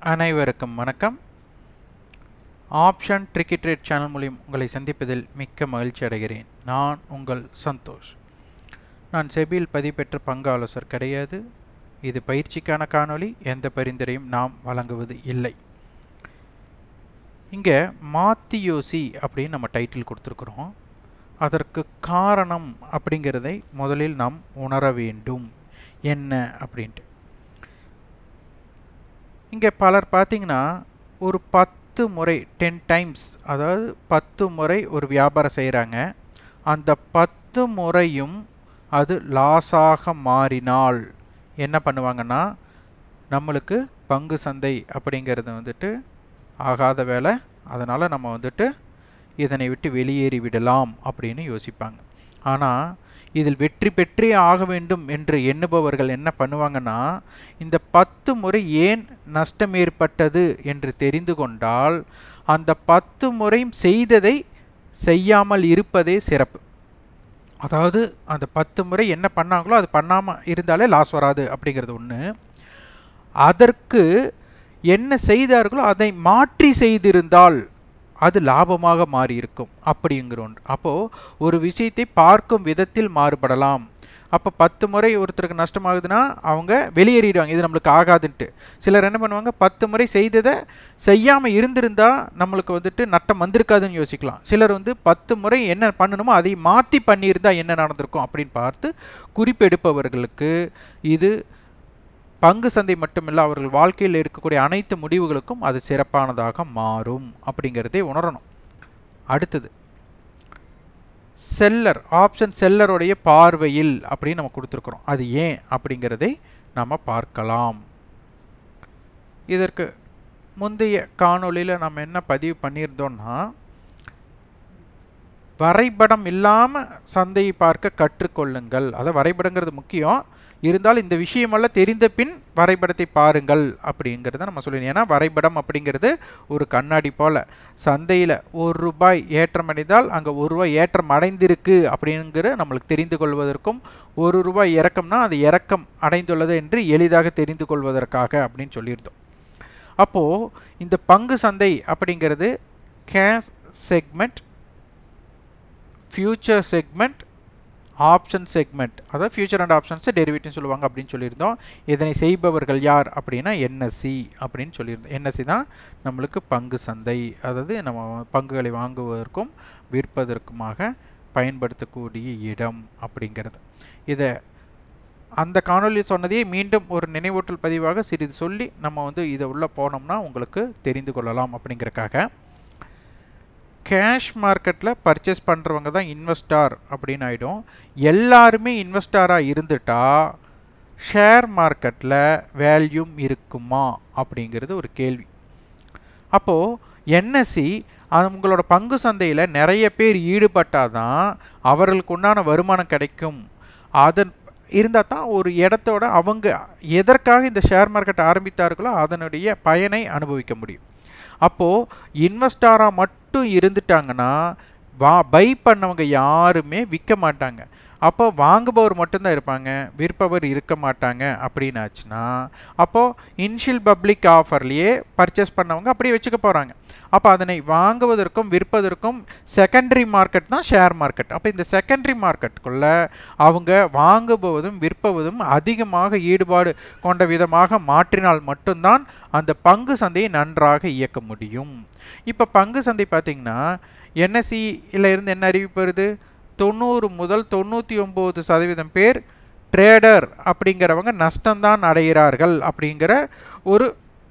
அனைவருக்கும் வணக்கம். Option tricky trade channel மூலம் உங்களை சந்திப்பதில் மிக்க மகிழ்ச்சி அடைகிறேன். நான் உங்கள் சந்தோஷ். நான் செபியில் பதிவு பெற்ற பங்கு ஆலோசகர் கிடையாது. இது பயிற்சிக்கான காணொளி. எந்த பரிந்துரையும் நாம் வழங்குவது இல்லை. இங்கே மாத்தி யோசி அப்படின்னு நம்ம டைட்டில் கொடுத்துருக்குறோம். அதற்கு காரணம் அப்படிங்கிறதை முதலில் நாம் உணர வேண்டும் என்ன அப்படின்ட்டு. இங்கே பலர் பார்த்தீங்கன்னா ஒரு 10 முறை 10 டைம்ஸ், அதாவது 10 முறை ஒரு வியாபாரம் செய்கிறாங்க. அந்த 10 முறையும் அது லாஸாக மாறினால் என்ன பண்ணுவாங்கன்னா, நம்மளுக்கு பங்கு சந்தை அப்படிங்கிறது வந்துட்டு ஆகாத வேலை, அதனால் நம்ம வந்துட்டு இதனை விட்டு வெளியேறி விடலாம் அப்படின்னு யோசிப்பாங்க. ஆனால் இதில் வெற்றி பெற்றே ஆக வேண்டும் என்று எண்ணுபவர்கள் என்ன பண்ணுவாங்கன்னா, இந்த 10 முறை ஏன் நஷ்டம் ஏற்பட்டது என்று தெரிந்து கொண்டால் அந்த 10 முறையும் செய்ததை செய்யாமல் இருப்பதே சிறப்பு. அதாவது அந்த 10 முறை என்ன பண்ணாங்களோ அது பண்ணாமல் இருந்தாலே லாஸ் வராது அப்படிங்கிறது ஒன்று. அதற்கு என்ன செய்தார்களோ அதை மாற்றி செய்திருந்தால் அது லாபமாக மாறி இருக்கும் அப்படிங்கிற ஒன்று. அப்போது ஒரு விஷயத்தை பார்க்கும் விதத்தில் மாறுபடலாம். அப்போ 10 முறை ஒருத்தருக்கு நஷ்டமாகுதுன்னா அவங்க வெளியேறிடுவாங்க, இது நம்மளுக்கு ஆகாதுன்ட்டு. சிலர் என்ன பண்ணுவாங்க, 10 முறை செய்ததை செய்யாமல் இருந்திருந்தால் நம்மளுக்கு வந்துட்டு நட்டம் வந்திருக்காதுன்னு யோசிக்கலாம். சிலர் 10 முறை என்ன பண்ணணுமோ அதை மாற்றி பண்ணியிருந்தால் என்ன நடந்திருக்கும் அப்படின்னு பார்த்து குறிப்பெடுப்பவர்களுக்கு இது பங்கு சந்தை மட்டுமில்லை, அவர்கள் வாழ்க்கையில் இருக்கக்கூடிய அனைத்து முடிவுகளுக்கும் அது சிறப்பானதாக மாறும் அப்படிங்கிறதை உணரணும். அடுத்தது செல்லர், ஆப்ஷன் செல்லருடைய பார்வையில் அப்படின்னு நம்ம கொடுத்துருக்குறோம். அது ஏன் அப்படிங்கிறதை நம்ம பார்க்கலாம். இதற்கு முந்தைய காணொளியில் நம்ம என்ன பதிவு பண்ணியிருந்தோம்னா, வரைபடம் இல்லாமல் சந்தையை பார்க்க கற்றுக்கொள்ளுங்கள். அதை வரைபடங்கிறது முக்கியம், இருந்தாலும் இந்த விஷயமெல்லாம் தெரிந்த பின் வரைபடத்தை பாருங்கள் அப்படிங்கிறத நம்ம சொல்லிடணும். ஏன்னா வரைபடம் அப்படிங்கிறது ஒரு கண்ணாடி போல். சந்தையில் ₹1 ஏற்றம் அடைந்தால் அங்கே ₹1 ஏற்றம் அடைந்திருக்கு அப்படிங்கிற நம்மளுக்கு தெரிந்து கொள்வதற்கும், ₹1 இறக்கம்னா அது இறக்கம் அடைந்துள்ளது என்று எளிதாக தெரிந்து கொள்வதற்காக அப்படின்னு சொல்லியிருந்தோம். அப்போது இந்த பங்கு சந்தை அப்படிங்கிறது cash segment, future segment, option segment, அதாவது ஃபியூச்சர் அண்ட் ஆப்ஷன்ஸை டெரிவேட்டிவ்னு சொல்லுவாங்க அப்படின்னு சொல்லியிருந்தோம். இதனை செய்பவர்கள் யார் அப்படின்னா என்எஸ்சி அப்படின்னு சொல்லியிருந்தோம். என்எஸ்சி தான் நம்மளுக்கு பங்கு சந்தை, அதாவது நம்ம பங்குகளை வாங்குவதற்கும் விற்பதற்குமாக பயன்படுத்தக்கூடிய இடம் அப்படிங்கிறது. இதை அந்த காணொலியில் சொன்னதையே மீண்டும் ஒரு நினைவூட்டல் பதிவாக சிறிது சொல்லி நம்ம இதை உள்ளே போனோம்னா உங்களுக்கு தெரிந்து கொள்ளலாம் அப்படிங்கிறக்காக. கேஷ் மார்க்கெட்டில் பர்ச்சேஸ் பண்ணுறவங்க தான் இன்வெஸ்டார் அப்படின்னு ஆகிடும். எல்லாருமே இன்வெஸ்டாராக இருந்துட்டா ஷேர் மார்க்கெட்டில் வேல்யூம் இருக்குமா அப்படிங்கிறது ஒரு கேள்வி. அப்போது என்எஸ்சி அவங்களோட பங்கு சந்தையில் நிறைய பேர் ஈடுபட்டால் தான் அவர்களுக்கு உண்டான வருமானம் கிடைக்கும். அதன் இருந்தால் தான் ஒரு இடத்தோட அவங்க எதற்காக இந்த ஷேர் மார்க்கெட் ஆரம்பித்தார்களோ அதனுடைய பயனை அனுபவிக்க முடியும். அப்போது இன்வெஸ்டாராக மட்டும் இருந்துட்டாங்கன்னா பை பண்ணவங்க யாருமே விற்க மாட்டாங்க. அப்போ வாங்குபவர் மட்டும்தான் இருப்பாங்க, விற்பவர் இருக்க மாட்டாங்க அப்படின்னு ஆச்சுன்னா அப்போது இனிஷியல் பப்ளிக் ஆஃபர்லேயே பர்ச்சேஸ் பண்ணவங்க அப்படியே வச்சுக்க போகிறாங்க. அப்போ அதனை வாங்குவதற்கும் விற்பதற்கும் செகண்டரி மார்க்கெட் தான் ஷேர் மார்க்கெட். அப்போ இந்த செகண்டரி மார்க்கெட்டுக்குள்ளே அவங்க வாங்குவதும் விற்பவதும் அதிகமாக ஈடுபாடு கொண்ட விதமாக மாற்றினால் மட்டும்தான் அந்த பங்கு சந்தையை நன்றாக இயக்க முடியும். இப்போ பங்கு சந்தை பார்த்திங்கன்னா என்எஸ்சியில் இருந்து என்ன அறிவிப்பு வருது, 90 முதல் 99% பேர் ட்ரேடர் அப்படிங்கிறவங்க நஷ்டம்தான் அடைகிறார்கள் அப்படிங்கிற ஒரு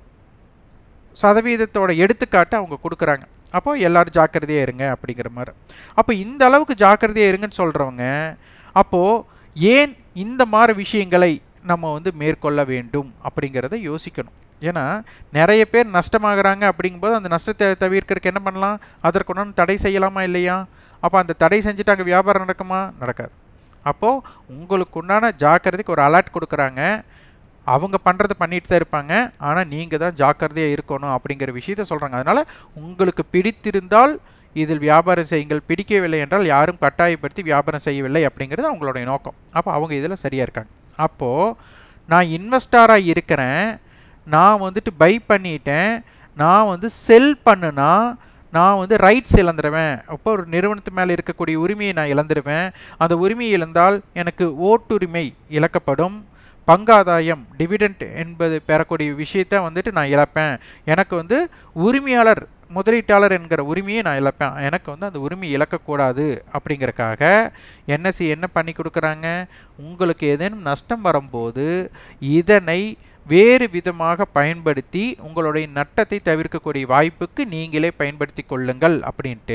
சதவீதத்தோட எடுத்துக்காட்டு அவங்க கொடுக்குறாங்க. அப்போது எல்லோரும் ஜாக்கிரதையாக இருங்க அப்படிங்கிற மாதிரி. அப்போ இந்த அளவுக்கு ஜாக்கிரதையாக இருங்கன்னு சொல்கிறவங்க அப்போது ஏன் இந்த மாதிரி விஷயங்களை நம்ம மேற்கொள்ள வேண்டும் அப்படிங்கிறத யோசிக்கணும். ஏன்னா நிறைய பேர் நஷ்டமாகறாங்க அப்படிங்கும்போது அந்த நஷ்டத்தை தவிர்க்கிறதுக்கு என்ன பண்ணலாம், அதற்குண்டான தடை செய்யலாமா இல்லையா? அப்போ அந்த தடை செஞ்சுட்டு அங்கே வியாபாரம் நடக்குமா? நடக்காது. அப்போது உங்களுக்கு உண்டான ஜாக்கிரதைக்கு ஒரு அலர்ட் கொடுக்குறாங்க. அவங்க பண்ணுறதை பண்ணிட்டு தான் இருப்பாங்க, ஆனால் நீங்கள் தான் ஜாக்கிரதையாக இருக்கணும் அப்படிங்கிற விஷயத்த சொல்கிறாங்க. அதனால் உங்களுக்கு பிடித்திருந்தால் இதில் வியாபாரம் செய்யுங்கள், பிடிக்கவில்லை என்றால் யாரும் கட்டாயப்படுத்தி வியாபாரம் செய்யவில்லை அப்படிங்கிறது அவங்களுடைய நோக்கம். அப்போ அவங்க இதில் சரியாக இருக்காங்க. அப்போது நான் இன்வெஸ்டாராக இருக்கிறேன், நான் வந்துட்டு பை பண்ணிட்டேன், நான் வந்து செல் பண்ணுனா நான் வந்து ரைட்ஸ் இழந்துடுவேன். அப்போ ஒரு நிறுவனத்து மேலே இருக்கக்கூடிய உரிமையை நான் இழந்துடுவேன். அந்த உரிமையை இழந்தால் எனக்கு ஓட்டுரிமை இழக்கப்படும். பங்காதாயம் டிவிடெண்ட் என்பது பெறக்கூடிய விஷயத்தை வந்துட்டு நான் இழப்பேன். எனக்கு வந்து உரிமையாளர் முதலீட்டாளர் என்கிற உரிமையை நான் இழப்பேன். எனக்கு வந்து அந்த உரிமையை இழக்கக்கூடாது. அப்படிங்கிறக்காக என்எஸ்சி என்ன பண்ணி கொடுக்குறாங்க, உங்களுக்கு ஏதேனும் நஷ்டம் வரும்போது இதனை வேறு விதமாக பயன்படுத்தி உங்களுடைய நட்டத்தை தவிர்க்கக்கூடிய வாய்ப்புக்கு நீங்களே பயன்படுத்தி கொள்ளுங்கள் அப்படின்ட்டு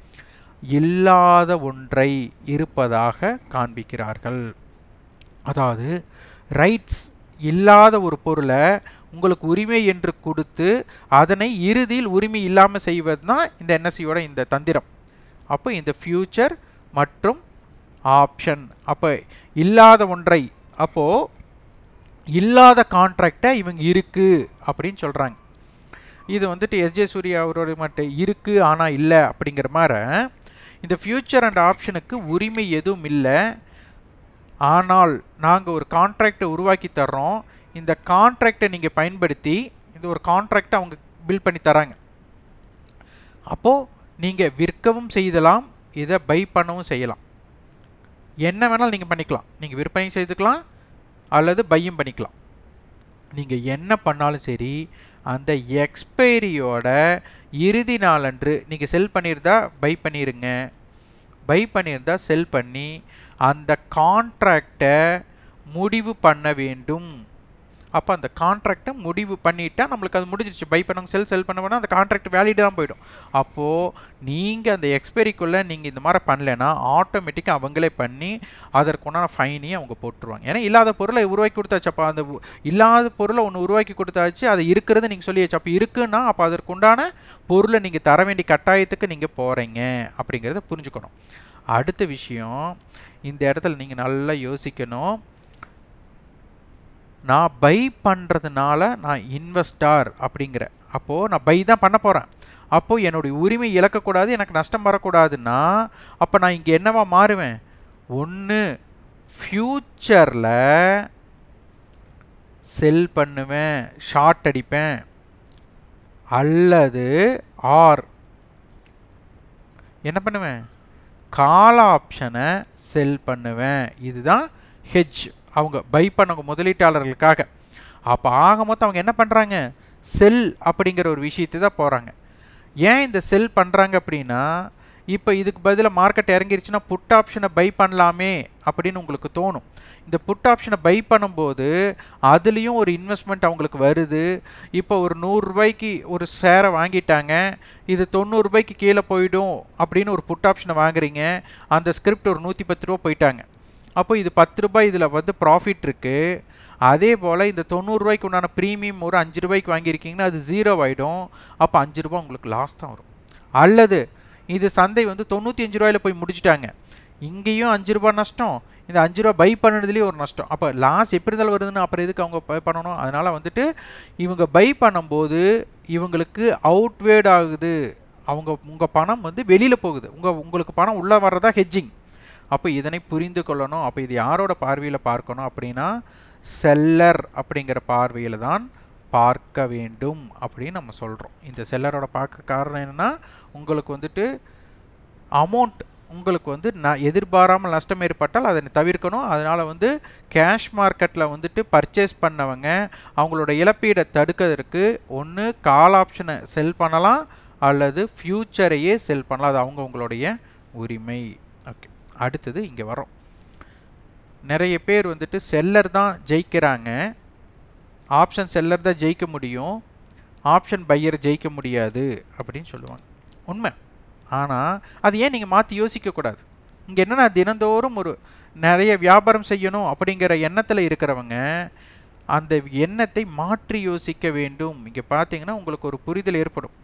இல்லாத ஒன்றை இருப்பதாக காண்பிக்கிறார்கள். அதாவது ரைட்ஸ் இல்லாத ஒரு பொருளை உங்களுக்கு உரிமை என்று கொடுத்து அதனை இறுதியில் உரிமை இல்லாமல் செய்வது தான் இந்த என்எஸ்சியோட இந்த தந்திரம். அப்போ இந்த ஃபியூச்சர் மற்றும் ஆப்ஷன், அப்போ இல்லாத ஒன்றை, அப்போது இல்லாத கான்ட்ராக்டை இவங்க இருக்குது அப்படின்னு சொல்கிறாங்க. இது வந்துட்டு எஸ்ஜே சூர்யா அவரோட மட்டும் இருக்குது ஆனால் இல்லை அப்படிங்கிற மாதிரி இந்த ஃபியூச்சர் அண்ட் ஆப்ஷனுக்கு உரிமை எதுவும் இல்லை, ஆனால் நாங்கள் ஒரு கான்ட்ராக்டை உருவாக்கி தர்றோம், இந்த கான்ட்ராக்டை நீங்கள் பயன்படுத்தி இந்த ஒரு கான்ட்ராக்டை அவங்க பில் பண்ணி தராங்க. அப்போது நீங்கள் விற்கவும் செய்யலாம், இதை பை பண்ணவும் செய்யலாம், என்ன வேணாலும் நீங்கள் பண்ணிக்கலாம். நீங்கள் விற்பனையும் செய்துக்கலாம் அல்லது பையும் பண்ணிக்கலாம். நீங்கள் என்ன பண்ணாலும் சரி அந்த எக்ஸ்பைரியோட இறுதி நாளன்று நீங்கள் செல் பண்ணியிருந்தா பை பண்ணிடுங்க, பை பண்ணியிருந்தா செல் பண்ணி அந்த கான்ட்ராக்டை முடிவு பண்ண வேண்டும். அப்போ அந்த கான்ட்ராக்டை முடிவு பண்ணிட்டால் நம்மளுக்கு அது முடிஞ்சிருச்சு. பை பண்ணவங்க செல் பண்ண வேணால் அந்த கான்ட்ராக்ட் வேலிட் தான் போயிடும். அப்போது நீங்கள் அந்த எக்ஸ்பைரிக்குள்ளே நீங்கள் இந்த மாதிரி பண்ணலைன்னா ஆட்டோமேட்டிக்காக அவங்களே பண்ணி அதற்குண்டான ஃபைனையும் அவங்க போட்டுருவாங்க. ஏன்னா இல்லாத பொருளை உருவாக்கி கொடுத்தாச்சு. அப்போ அந்த இல்லாத பொருளை ஒன்று உருவாக்கி கொடுத்தாச்சு, அது இருக்கிறது நீங்கள் சொல்லியாச்சு. அப்போ இருக்குன்னா அப்போ அதற்குண்டான பொருளை நீங்கள் தர வேண்டிய கட்டாயத்துக்கு நீங்கள் போகிறீங்க அப்படிங்கிறத புரிஞ்சுக்கணும். அடுத்த விஷயம், இந்த இடத்துல நீங்கள் நல்லா யோசிக்கணும். நான் பை பண்ணுறதுனால நான் இன்வெஸ்டார் அப்படிங்கிற, அப்போது நான் பை தான் பண்ண போகிறேன், அப்போது என்னுடைய உரிமை இழக்கக்கூடாது, எனக்கு நஷ்டம் வரக்கூடாதுன்னா அப்போ நான் இங்கே என்னவா மாறுவேன், ஒன்று ஃப்யூச்சரில் செல் பண்ணுவேன், ஷார்ட் அடிப்பேன், அல்லது என்ன பண்ணுவேன், கால் ஆப்ஷனை செல் பண்ணுவேன். இதுதான் ஹெட்ஜ் அவங்க பை பண்ணவங்க முதலீட்டாளர்களுக்காக. அப்போ ஆக மொத்தம் அவங்க என்ன பண்ணுறாங்க, செல் அப்படிங்கிற ஒரு விஷயத்தை தான் போகிறாங்க. ஏன் இந்த செல் பண்ணுறாங்க அப்படின்னா, இப்போ இதுக்கு பதிலாக மார்க்கெட் இறங்கிருச்சுன்னா புட் ஆப்ஷனை பை பண்ணலாமே அப்படின்னு உங்களுக்கு தோணும். இந்த புட் ஆப்ஷனை பை பண்ணும்போது அதுலேயும் ஒரு இன்வெஸ்ட்மெண்ட் அவங்களுக்கு வருது. இப்போ ஒரு 100 ரூபாய்க்கு ஒரு ஷேரை வாங்கிட்டாங்க, இது 90 ரூபாய்க்கு கீழே போயிடும் அப்படின்னு ஒரு புட் ஆப்ஷனை வாங்குறீங்க, அந்த ஸ்கிரிப்ட் ஒரு 110 ரூபா போயிட்டாங்க. அப்போ இது 10 ரூபாய் இதில் வந்து ப்ராஃபிட் இருக்குது. அதே போல் இந்த 90 ரூபாய்க்கு உண்டான ப்ரீமியம் ஒரு 5 ரூபாய்க்கு வாங்கியிருக்கீங்கன்னா அது 0 ஆகிடும். அப்போ 5 ரூபா உங்களுக்கு லாஸ் தான் வரும். அல்லது இது சந்தை வந்து 95 ரூபாயில் போய் முடிச்சுட்டாங்க, இங்கேயும் 5 ரூபா நஷ்டம், இந்த 5 ரூபா பை பண்ணுறதுலேயே ஒரு நஷ்டம். அப்போ லாஸ் எப்படி இருந்தாலும் வருதுன்னு அப்புறம் எதுக்கு அவங்க பை பண்ணணும். அதனால் வந்துட்டு இவங்க பை பண்ணும்போது இவங்களுக்கு அவுட்வேர்ட் ஆகுது, உங்கள் பணம் வந்து வெளியில் போகுது, உங்களுக்கு பணம் உள்ளே வர்றதா ஹெட்ஜிங். அப்போ இதனை புரிந்து கொள்ளணும். அப்போ இது யாரோட பார்வையில் பார்க்கணும் அப்படின்னா செல்லர் அப்படிங்கிற பார்வையில் தான் பார்க்க வேண்டும் அப்படின்னு நம்ம சொல்கிறோம். இந்த செல்லரோட பார்க்க காரணம் என்னென்னா, உங்களுக்கு வந்துட்டு அமௌண்ட் உங்களுக்கு வந்து எதிர்பாராமல் நஷ்டம் ஏற்பட்டால் அதை தவிர்க்கணும். அதனால் வந்து கேஷ் மார்க்கெட்டில் வந்துட்டு பர்ச்சேஸ் பண்ணவங்க அவங்களோட இழப்பீடை தடுக்கிறதுக்கு ஒன்று கால் ஆப்ஷனை செல் பண்ணலாம் அல்லது ஃப்யூச்சரையே செல் பண்ணலாம். அது அவங்களுடைய உரிமை. ஓகே, அடுத்தது இங்கே வரோம். நிறைய பேர் வந்துட்டு செல்லர் தான் ஜெயிக்கிறாங்க, ஆப்ஷன் செல்லர் தான் ஜெயிக்க முடியும், ஆப்ஷன் பையர் ஜெயிக்க முடியாது அப்படின்னு சொல்லுவாங்க. உண்மை. ஆனால் அது ஏன் நீங்கள் மாற்றி யோசிக்கக்கூடாது? இங்கே என்னென்னா தினந்தோறும் ஒரு நிறைய வியாபாரம் செய்யணும் அப்படிங்கிற எண்ணத்தில் இருக்கிறவங்க அந்த எண்ணத்தை மாற்றி யோசிக்க வேண்டும். இங்கே பார்த்தீங்கன்னா உங்களுக்கு ஒரு புரிதல் ஏற்படும்.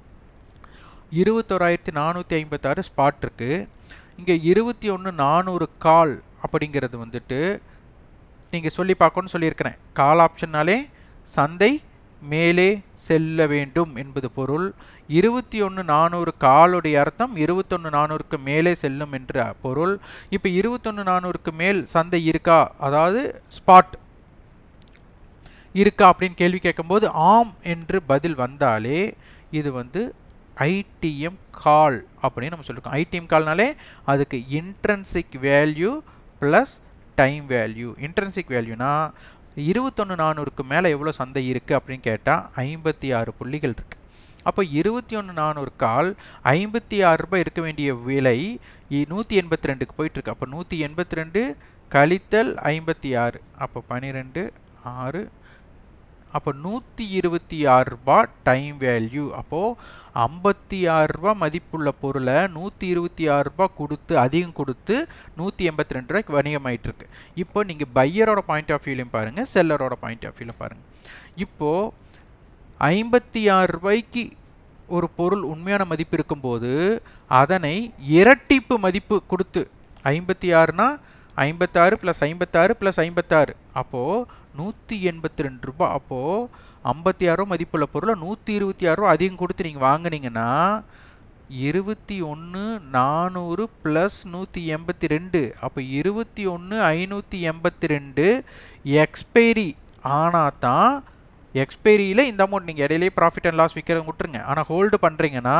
21,456 ஸ்பாட் இருக்குது. இங்கே 21,400 கால் அப்படிங்கிறது வந்துட்டு நீங்கள் சொல்லி பார்க்கணும்னு சொல்லியிருக்கிறேன். கால் ஆப்ஷன்னாலே சந்தை மேலே செல்ல வேண்டும் என்பது பொருள். 21,400 காலுடைய அர்த்தம் 21,400க்கு மேலே செல்லும் என்ற பொருள். இப்போ 21,400க்கு மேல் சந்தை இருக்கா, அதாவது ஸ்பாட் இருக்கா அப்படின்னு கேள்வி கேட்கும்போது ஆம் என்று பதில் வந்தாலே இது வந்து ஐடிஎம் கால் அப்படின்னு நம்ம சொல்லியிருக்கோம். ஐடிஎம் கால்னாலே அதுக்கு intrinsic value plus time value. Intrinsic வேல்யூனா 21400க்கு மேலே எவ்வளோ சந்தை இருக்குது அப்படின்னு கேட்டால் 56 புள்ளிகள் இருக்குது. அப்போ 21400 கால் 56 ரூபாய் இருக்க வேண்டிய விலை 182க்கு போயிட்டுருக்கு. அப்போ 182 கழித்தல் 56, அப்போ 12 6, அப்போ 126 ரூபாய் டைம் வேல்யூ. அப்போது 56 ரூபா மதிப்புள்ள பொருளை 126 ரூபாய் கொடுத்து அதிகம் கொடுத்து 182 ரூபாய்க்கு வணிகமாயிட்டு இருக்கு. இப்போ நீங்கள் பையரோட பாயிண்ட் ஆஃப் வியூலையும் பாருங்கள், செல்லரோட பாயிண்ட் ஆஃப் வியூவில் பாருங்கள். இப்போது 56 ரூபாய்க்கு ஒரு பொருள் உண்மையான மதிப்பு இருக்கும்போது அதனை இரட்டிப்பு மதிப்பு கொடுத்து 56னா 56 + 56 + 56, அப்போது 182 ரூபாய். அப்போது 56 மதிப்புள்ள பொருளை 126 ரூபா அதிகம் கொடுத்து நீங்கள் வாங்கினீங்கன்னா 21,400 + 182, அப்போ 21,582 எக்ஸ்பைரி ஆனால் தான் எக்ஸ்பைரியில் இந்த அமௌண்ட் நீங்கள் இடையிலே ப்ராஃபிட் அண்ட் லாஸ் விற்கிறத விட்டுருங்க. ஆனால் ஹோல்டு பண்ணுறீங்கன்னா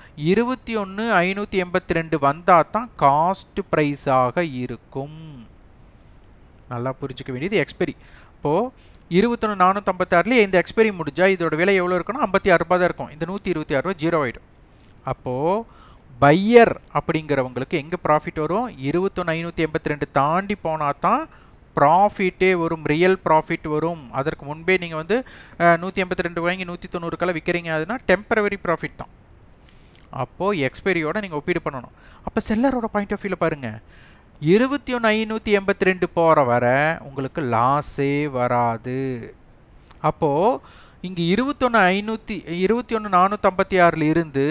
21,582 வந்தால் தான் காஸ்ட் ப்ரைஸாக இருக்கும். நல்லா புரிஞ்சுக்க வேண்டியது எக்ஸ்பைரி. இப்போது 21,456லேயே இந்த எக்ஸ்பைரி முடிஞ்சால் இதோட விலை எவ்வளோ இருக்குன்னா 56 ரூபா தான் இருக்கும். இந்த 126 ரூபா ஜீரோ ஆகிடும். அப்போது பையர் அப்படிங்கிறவங்களுக்கு எங்கே ப்ராஃபிட் வரும்? 21,582 தாண்டி போனால் தான் ப்ராஃபிட்டே வரும், ரியல் ப்ராஃபிட் வரும். அதற்கு முன்பே நீங்கள் வந்து 182 வாங்கி 190 விற்கிறீங்க, அதுனா டெம்பரவரி ப்ராஃபிட் தான். அப்போது எக்ஸ்பைரியோட நீங்கள் ஒப்பீடு பண்ணணும். அப்போ செல்லரோட பாயிண்ட் ஆஃப் வியூவில் பாருங்கள், 21,582 போகிற வர உங்களுக்கு லாஸே வராது. அப்போது இங்கே 21,456 இருந்து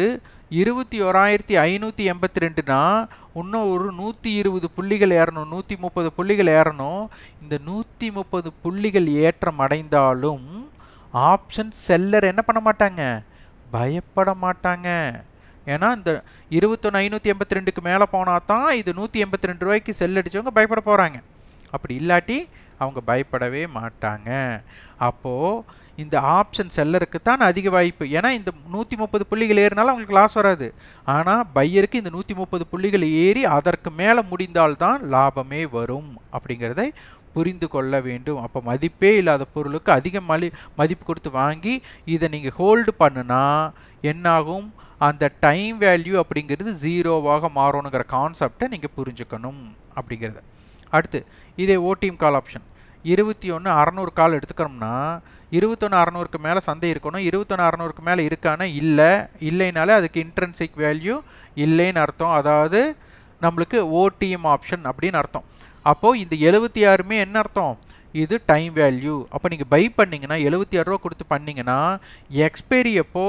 21,582னா இன்னும் ஒரு 120 புள்ளிகள் ஏறணும், 130 புள்ளிகள் ஏறணும். இந்த 130 புள்ளிகள் ஏற்றம் அடைந்தாலும் ஆப்ஷன் செல்லர் என்ன பண்ண மாட்டாங்க? பயப்பட மாட்டாங்க. ஏன்னா இந்த 21,582க்கு மேலே போனால் தான் இது 182 ரூபாய்க்கு செல் அடித்தவங்க பயப்பட போகிறாங்க. அப்படி இல்லாட்டி அவங்க பயப்படவே மாட்டாங்க. அப்போது இந்த ஆப்ஷன் செல்லருக்கு தான் அதிக வாய்ப்பு. ஏன்னா இந்த 130 புள்ளிகள் ஏறினாலும் அவங்களுக்கு லாஸ் வராது. ஆனால் பையருக்கு இந்த 130 புள்ளிகள் ஏறி அதற்கு மேலே முடிந்தால்தான் லாபமே வரும் அப்படிங்கிறதை புரிந்து கொள்ள வேண்டும். அப்போ மதிப்பே இல்லாத பொருளுக்கு அதிக மதிப்பு கொடுத்து வாங்கி இதை நீங்கள் ஹோல்டு பண்ணுனா என்னாகும்? அந்த டைம் வேல்யூ அப்படிங்கிறது ஜீரோவாக மாறணுங்கிற கான்செப்டை நீங்கள் புரிஞ்சுக்கணும் அப்படிங்கிறத. அடுத்து இதே ஓடிஎம் கால் ஆப்ஷன் 21,600 கால் எடுத்துக்கிறோம்னா 21,600க்கு மேலே சந்தை இருக்கணும். 21,600க்கு மேலே இருக்கானா? இல்லைனாலே அதுக்கு இன்ட்ரென்சிக் வேல்யூ இல்லைன்னு அர்த்தம். அதாவது நம்மளுக்கு ஓடிஎம் ஆப்ஷன் அப்படின்னு அர்த்தம். அப்போது இந்த 76மே என்ன அர்த்தம்? இது டைம் வேல்யூ. அப்போ நீங்கள் பை பண்ணிங்கன்னா 76 ரூபா கொடுத்து பண்ணிங்கன்னா எக்ஸ்பைரி அப்போ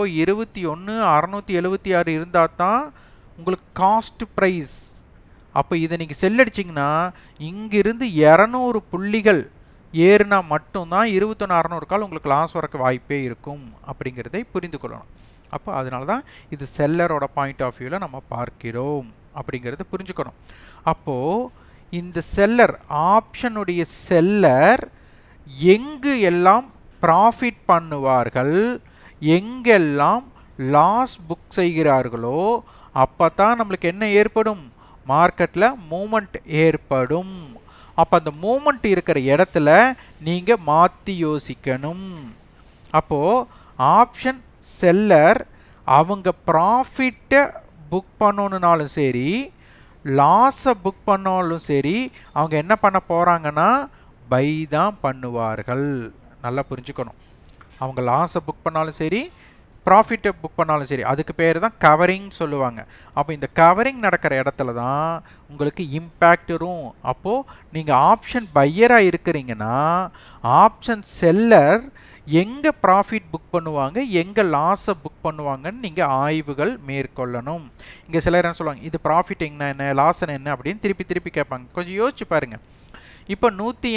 21,676 இருந்தால் தான் உங்களுக்கு காஸ்ட் ப்ரைஸ். அப்போ இதை நீங்கள் செல் அடிச்சிங்கன்னா இங்கிருந்து 200 புள்ளிகள் ஏறுனா மட்டும்தான் 21,600 கால் உங்களுக்கு லாஸ் வரக்கு வாய்ப்பே இருக்கும் அப்படிங்கிறதை புரிந்து கொள்ளணும். அப்போ அதனால தான் இது செல்லரோட பாயிண்ட் ஆஃப் வியூவில் நம்ம பார்க்கிறோம் அப்படிங்கிறத புரிஞ்சுக்கணும். அப்போது இந்த செல்லர் ஆப்ஷனுடைய செல்லர் எங்கு எல்லாம் ப்ராஃபிட் பண்ணுவார்கள், எங்கெல்லாம் லாஸ் புக் செய்கிறார்களோ அப்போ தான் நம்மளுக்கு என்ன ஏற்படும்? மார்க்கெட்டில் மூமெண்ட் ஏற்படும். அப்போ அந்த மூமெண்ட் இருக்கிற இடத்துல நீங்கள் மாற்றி யோசிக்கணும். அப்போது ஆப்ஷன் செல்லர் அவங்க ப்ராஃபிட்டை புக் பண்ணணுன்னாலும் சரி, லாஸை புக் பண்ணாலும் சரி, அவங்க என்ன பண்ண போகிறாங்கன்னா பை தான் பண்ணுவார்கள். நல்லா புரிஞ்சுக்கணும். அவங்க லாஸை புக் பண்ணாலும் சரி, ப்ராஃபிட்டை புக் பண்ணாலும் சரி, அதுக்கு பேர் தான் கவரிங் சொல்லுவாங்க. அப்போ இந்த கவரிங் நடக்கிற இடத்துல தான் உங்களுக்கு இம்பேக்ட் வரும். அப்போது நீங்கள் ஆப்ஷன் பையராக இருக்கிறீங்கன்னா ஆப்ஷன் செல்லர் எங்கே ப்ராஃபிட் புக் பண்ணுவாங்க, எங்கே லாஸை புக் பண்ணுவாங்கன்னு நீங்கள் ஆய்வுகள் மேற்கொள்ளணும். இங்கே சிலர் என்ன சொல்லுவாங்க, இது ப்ராஃபிட் என்ன லாஸ் என்ன அப்படின்னு திருப்பி கேட்பாங்க. கொஞ்சம் யோசிச்சு பாருங்கள். இப்போ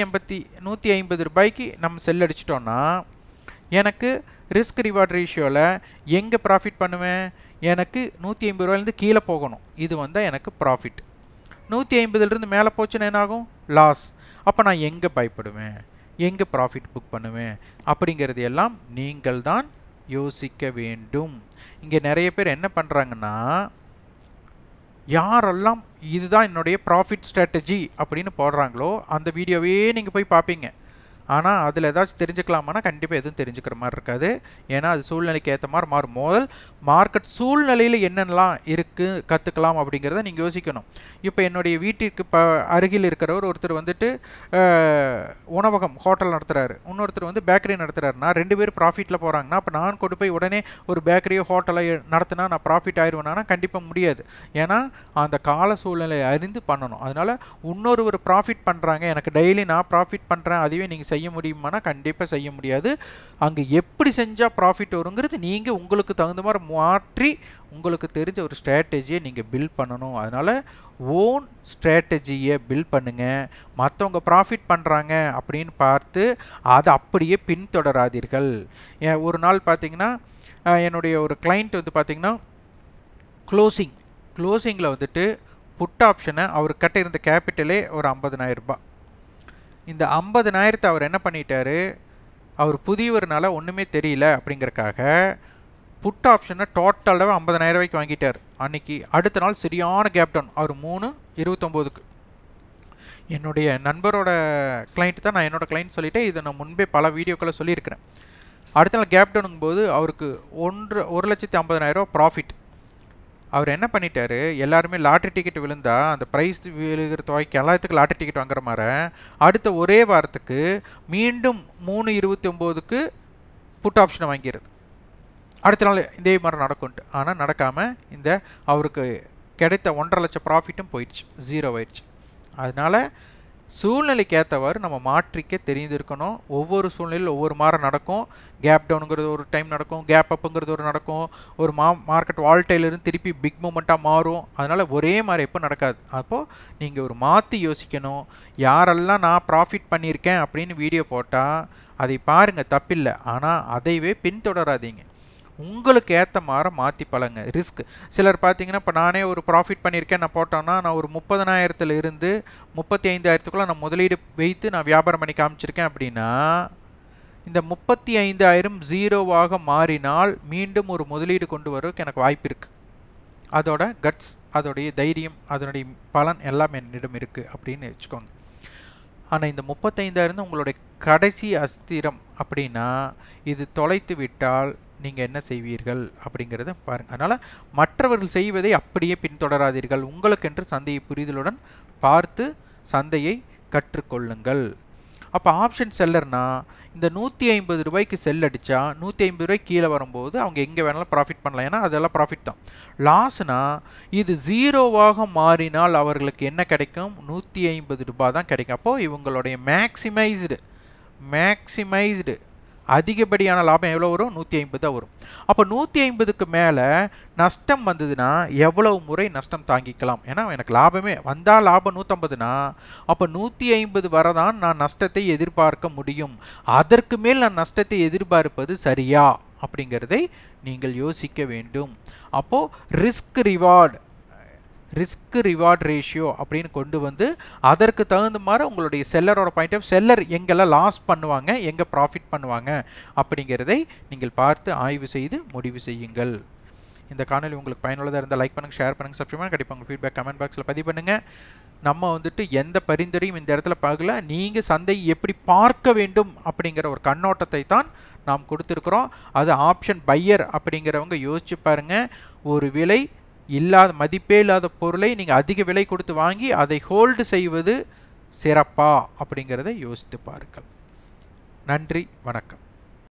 150 ரூபாய்க்கு நம்ம செல் அடிச்சிட்டோன்னா எனக்கு ரிஸ்க் ரிவார்ட் ரேஷியோவில் எங்கே ப்ராஃபிட் பண்ணுவேன்? எனக்கு 150 ரூபாயிலேருந்து கீழே போகணும். இது வந்தால் எனக்கு ப்ராஃபிட். 150லேருந்து மேலே போச்சுன்னா என்ன ஆகும்? லாஸ். அப்போ நான் எங்கே பயப்படுவேன்? எங்கே ப்ராஃபிட் புக் பண்ணுவேன் அப்படிங்கிறது எல்லாம் நீங்கள் தான் யோசிக்க வேண்டும். இங்கே நிறைய பேர் என்ன பண்ணுறாங்கன்னா, யாரெல்லாம் இதுதான் என்னுடைய ப்ராஃபிட் ஸ்ட்ராட்டஜி அப்படின்னு போடுறாங்களோ அந்த வீடியோவே நீங்கள் போய் பார்ப்பீங்க. ஆனால் அதில் ஏதாச்சும் தெரிஞ்சுக்கலாமான்னா கண்டிப்பாக எதுவும் தெரிஞ்சுக்கிற மாதிரி இருக்காது. ஏன்னா அது சூழ்நிலைக்கு ஏற்ற மாதிரி மாறும். முதல் மார்க்கெட் சூழ்நிலையில் என்னென்னலாம் இருக்குது கற்றுக்கலாம் அப்படிங்கிறத நீங்கள் யோசிக்கணும். இப்போ என்னுடைய வீட்டிற்கு அருகில் இருக்கிறவர் ஒருத்தர் வந்துட்டு உணவகம் ஹோட்டல் நடத்துகிறாரு, இன்னொருத்தர் வந்து பேக்கரி நடத்துகிறாருன்னா 2 பேர் ப்ராஃபிட்டில் போகிறாங்கன்னா அப்போ நான் கொண்டு போய் உடனே ஒரு பேக்கரியோ ஹோட்டலோ நடத்தினா நான் ப்ராஃபிட் ஆயிடுவேன்னா கண்டிப்பாக முடியாது. ஏன்னா அந்த கால சூழ்நிலை அறிந்து பண்ணணும். அதனால் இன்னொரு ப்ராஃபிட் பண்ணுறாங்க, எனக்கு டெய்லி நான் ப்ராஃபிட் பண்ணுறேன், அதுவே நீங்கள் செய்ய முடியுமானா கண்டிப்பாக செய்ய முடியாது. அங்கே எப்படி செஞ்சால் ப்ராஃபிட் வருங்கிறது நீங்கள் உங்களுக்கு தகுந்த மாதிரி மாற்றி உங்களுக்கு தெரிஞ்ச ஒரு ஸ்ட்ராட்டஜியை நீங்கள் பில்ட் பண்ணணும். அதனால் ஓன் ஸ்ட்ராட்டஜியை பில்ட் பண்ணுங்கள். மற்றவங்க ப்ராஃபிட் பண்ணுறாங்க அப்படின்னு பார்த்து அதை அப்படியே பின்தொடராதீர்கள். ஒரு நாள் பார்த்தீங்கன்னா என்னுடைய ஒரு கிளைண்ட் வந்து பார்த்திங்கன்னா க்ளோசிங்கில் வந்துட்டு புட் ஆப்ஷனை அவர் கட்ட இருந்த கேபிட்டலே ஒரு 50,000 ரூபாய். இந்த 50,000 அவர் என்ன பண்ணிட்டாரு, அவர் புதியவர்னால ஒன்றுமே தெரியல அப்படிங்கிறக்காக புட் ஆப்ஷனை டோட்டலாக 50,000 ரூபாய்க்கு வாங்கிட்டார். அன்றைக்கி அடுத்த நாள் சரியான கேப் டவுன். அவர் 3:29க்கு என்னுடைய நண்பரோட கிளைண்ட் தான், நான் என்னோடய கிளைண்ட் சொல்லிவிட்டு இதை நான் முன்பே பல வீடியோக்களை சொல்லியிருக்கிறேன். அடுத்த நாள் கேப் டவுனுங்கும் போது அவருக்கு 1,50,000 ரூபா ப்ராஃபிட். அவர் என்ன பண்ணிட்டாரு, எல்லாருமே லாட்ரி டிக்கெட் விழுந்தா அந்த ப்ரைஸ் விழுகிற தொகைக்கு எல்லாத்துக்கும் லாட்ரி டிக்கெட் வாங்குற மாதிரி அடுத்த ஒரே வாரத்துக்கு மீண்டும் 3:29க்கு புட் ஆப்ஷனை வாங்கிடுது. அடுத்த நாள் இதே மாதிரி நடக்கும்ட்டு. ஆனால் நடக்காமல் இந்த அவருக்கு கிடைத்த 1.5 லட்சம் ப்ராஃபிட்டும் போயிடுச்சு, 0 ஆயிடுச்சு. அதனால் சூழ்நிலைக்கு ஏற்றவாறு நம்ம மாற்றிக்க தெரிந்திருக்கணும். ஒவ்வொரு சூழ்நிலையில் ஒவ்வொரு மாதிரி நடக்கும். கேப் டவுனுங்கிறது ஒரு டைம் நடக்கும், கேப் அப்புங்கிறது ஒரு நடக்கும், ஒரு மார்க்கெட் வால்டைலிருந்து திருப்பி பிக் மூமெண்ட்டாக மாறும். அதனால் ஒரே மாதிரி எப்போ நடக்காது. அப்போது நீங்கள் ஒரு மாற்றி யோசிக்கணும். யாரெல்லாம் நான் ப்ராஃபிட் பண்ணியிருக்கேன் அப்படின்னு வீடியோ போட்டால் அதை பாருங்கள், தப்பில்லை. ஆனால் அதைவே பின்தொடராதீங்க. உங்களுக்கு ஏற்ற மாதிரி மாற்றி பழங்க. ரிஸ்க் சிலர் பார்த்தீங்கன்னா, இப்போ நானே ஒரு ப்ராஃபிட் பண்ணியிருக்கேன் நான் போட்டோன்னா, நான் ஒரு 30,000 இருந்து 35,000க்குள்ளே நான் முதலீடு வைத்து நான் வியாபாரம் பண்ணி காமிச்சிருக்கேன் அப்படின்னா, இந்த 35,000 0வாக மாறினால் மீண்டும் ஒரு முதலீடு கொண்டு வரதுக்கு எனக்கு வாய்ப்பு இருக்குது. அதோட கட்ஸ், அதோடைய தைரியம், அதனுடைய பலன் எல்லாம் என்னிடம் இருக்குது அப்படின்னு வச்சுக்கோங்க. ஆனால் இந்த 35,000 உங்களுடைய கடைசி அஸ்திரம் அப்படின்னா, இது தொலைத்து விட்டால் நீங்கள் என்ன செய்வீர்கள் அப்படிங்கிறத பாருங்கள். அதனால் மற்றவர்கள் செய்வதை அப்படியே பின்தொடராதீர்கள். உங்களுக்கென்று சந்தையை புரிதலுடன் பார்த்து சந்தையை கற்றுக்கொள்ளுங்கள். அப்போ ஆப்ஷன் செல்லர்னா இந்த 150 ரூபாய்க்கு செல் அடித்தா 150 ரூபாய்க்கு கீழே வரும்போது அவங்க எங்கே வேணாலும் ப்ராஃபிட் பண்ணலாம். ஏன்னா அதெல்லாம் ப்ராஃபிட் தான். லாஸ்னா இது 0வாக மாறினால் அவர்களுக்கு என்ன கிடைக்கும், 150 ரூபாய் தான் கிடைக்கும். அப்போது இவங்களுடைய மேக்சிமைஸ்டு அதிகப்படியான லாபம் எவ்வளோ வரும், 150 தான் வரும். அப்போ 150க்கு மேலே நஷ்டம் வந்ததுன்னா எவ்வளவு முறை நஷ்டம் தாங்கிக்கலாம்? ஏன்னா எனக்கு லாபமே வந்தால் லாபம் 150னா அப்போ 150 வரதான் நான் நஷ்டத்தை எதிர்பார்க்க முடியும். அதற்கு மேல் நான் நஷ்டத்தை எதிர்பார்ப்பது சரியா அப்படிங்கிறதை நீங்கள் யோசிக்க வேண்டும். அப்போது ரிஸ்க் ரிவார்ட் ரேஷியோ அப்படின்னு கொண்டு வந்து அதற்கு தகுந்த மாதிரி உங்களுடைய செல்லரோட பாயிண்ட் ஆஃப் செல்லர் எங்கெல்லாம் லாஸ் பண்ணுவாங்க, எங்கே ப்ராஃபிட் பண்ணுவாங்க அப்படிங்கிறதை நீங்கள் பார்த்து ஆய்வு செய்து முடிவு செய்யுங்கள். இந்த காணொலி உங்களுக்கு பயனுள்ளதாக இருந்தால் லைக் பண்ணுங்கள், ஷேர் பண்ணுங்கள், சப்ஸ்கிரைப் பண்ணுங்கள். கண்டிப்பாக உங்கள் ஃபீட்பேக் கமெண்ட் பாக்ஸில் பதிவு பண்ணுங்கள். நம்ம வந்துட்டு எந்த பரிந்துரையும் இந்த இடத்துல பார்க்கல. நீங்கள் சந்தையை எப்படி பார்க்க வேண்டும் அப்படிங்கிற ஒரு கண்ணோட்டத்தை தான் நாம் கொடுத்துருக்குறோம். அது ஆப்ஷன் பையர் அப்படிங்கிறவங்க யோசிச்சு பாருங்கள். ஒரு விலை இல்லாத மதிப்பே இல்லாத பொருளை நீங்கள் அதிக விலை கொடுத்து வாங்கி அதை ஹோல்டு செய்வது சிறப்பா அப்படிங்கிறத யோசித்து பாருங்கள். நன்றி, வணக்கம்.